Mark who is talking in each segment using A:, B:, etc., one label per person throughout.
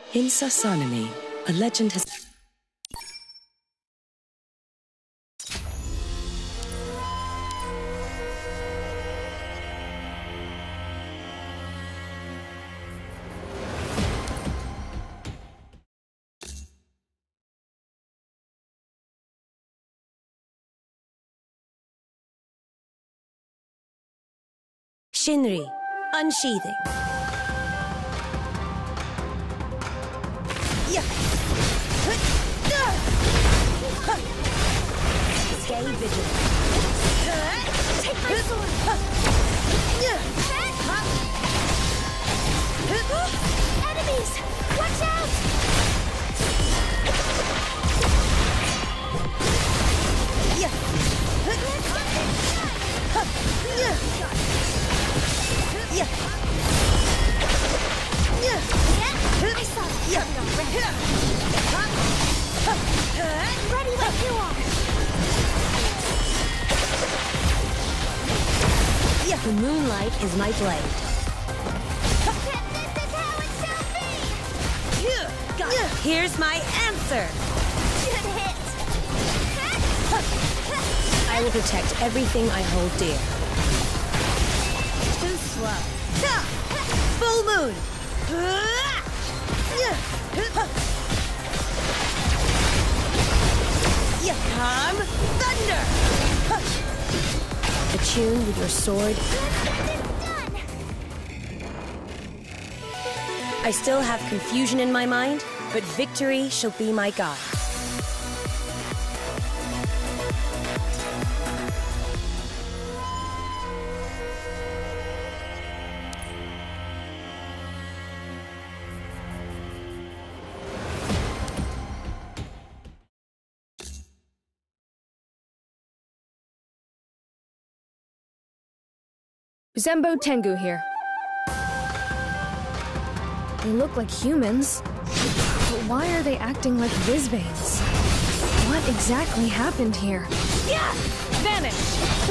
A: In Sassanami, a legend has... Shinri, unsheathing. Stay vigilant.
B: Take my sword! Enemies! Watch out! I saw that already. Ready when you are.
A: The moonlight is my blade.
B: This is how it shall be!
A: Here's my answer!
B: Good hit!
A: I will protect everything I hold dear.
B: Too slow.
A: Full moon! Come, thunder! Attune with your sword.
B: Done!
A: I still have confusion in my mind, but victory shall be my guide.
C: Zembo Tengu here. They look like humans, but why are they acting like Vizbanes? What exactly happened here?
B: Yeah!
C: Vanish!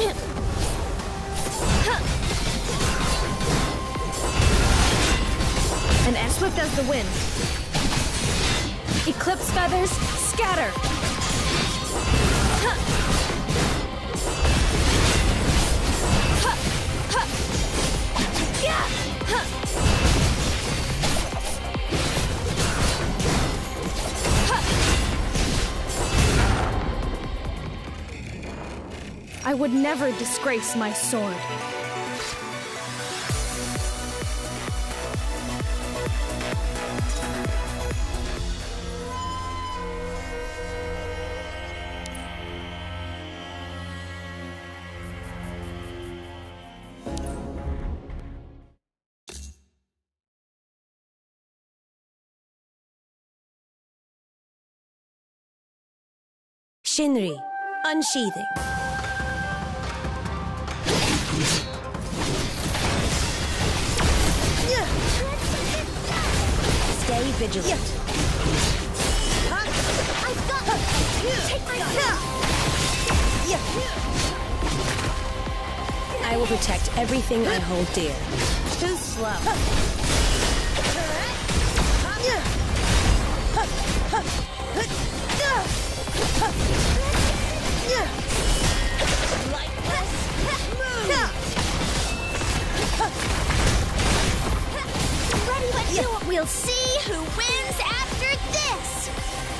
C: And as swift as the wind. Eclipse feathers, scatter! I would never disgrace my sword.
A: Shinri, unsheathing. Stay vigilant.
B: I've got it! Take my sword!
A: I will protect everything I hold dear.
B: Too slow. Like this. Move. Ready when you are. We'll see who wins after this.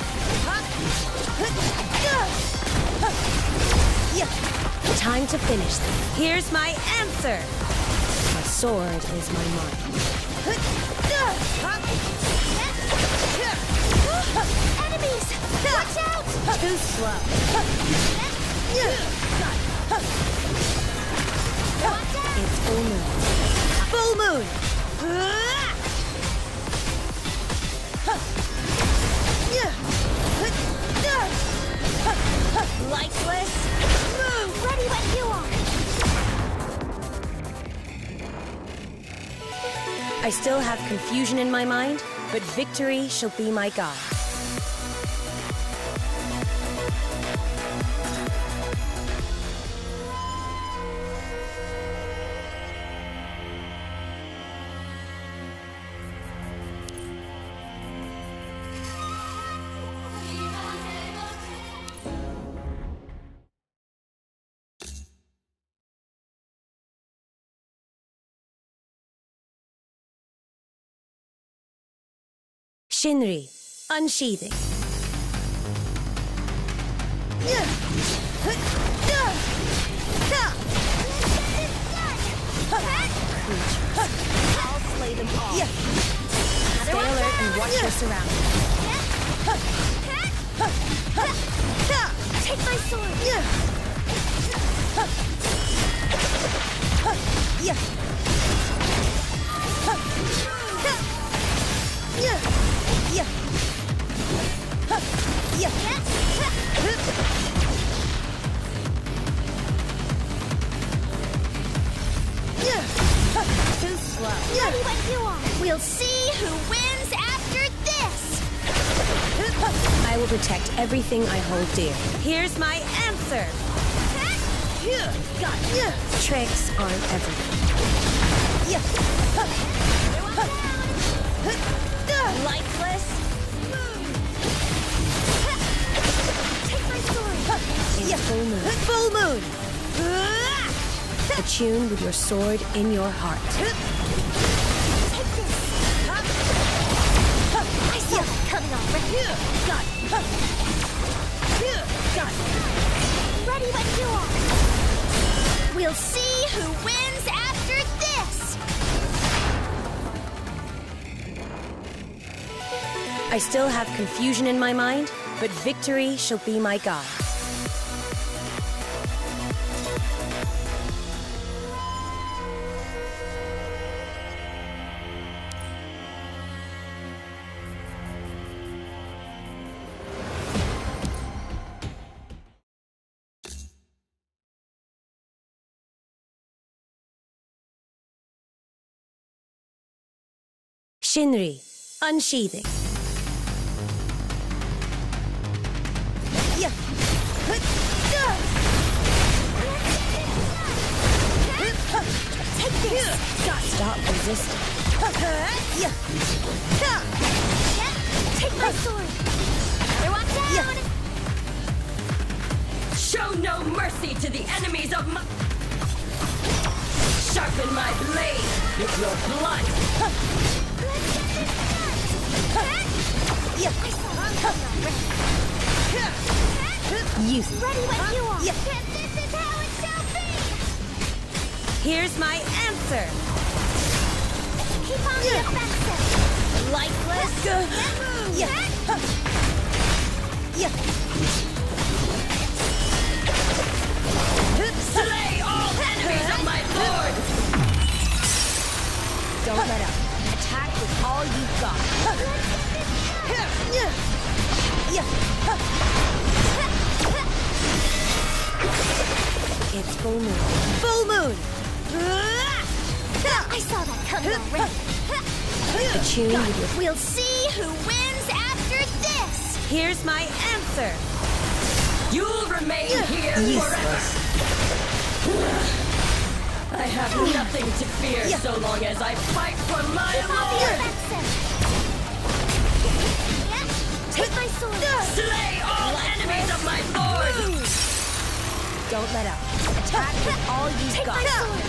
A: Time to finish them. Here's my answer. My sword is my mind.
B: Enemies! Watch out!
A: Too slow. It's full moon. Full moon! Lifeless!
B: Move! Ready when you are.
A: I still have confusion in my mind, but victory shall be my guide. Shinri, unsheathing.
B: I'll slay them all.
A: Stay alert and watch your surroundings.
B: Take my sword.
A: Too slow.
B: Ready when you are. We'll see who wins after this.
A: I will protect everything I hold dear. Here's my answer.
B: Got it.
A: Tricks aren't everything.
B: Lifeless. Take my sword.
A: It's full moon.
B: Full moon.
A: Attune with your sword in your heart.
B: Take this. I saw that coming already.
A: Got it. Got it.
B: Ready when you are. We'll see who wins after this.
A: I still have confusion in my mind, but victory shall be my guide. Shinri, unsheathing.
B: Take this.
A: Stop resisting.
B: Take my sword. Everyone down.
D: Show no mercy to the enemies of my... Sharpen my blade with your blood.
B: I saw that coming already.
A: Useless.
B: Ready when you are. This is how it shall be.
A: Here's my answer.
B: Keep on the offensive.
A: Lifeless.
D: Slay all enemies of my lord!
A: Don't let up. Attack with all you've got. It's full moon. Full moon!
B: I saw that coming already.
A: Attune with your...
B: We'll see who wins after this.
A: Here's my answer.
D: You'll remain here forever! I have nothing to fear so long as I fight for my
B: Keep on the
D: lord!
B: offensive. Take my sword.
D: Slay all enemies of my lord!
A: Don't let up. Attack with all you've
B: Take
A: got.
B: my sword.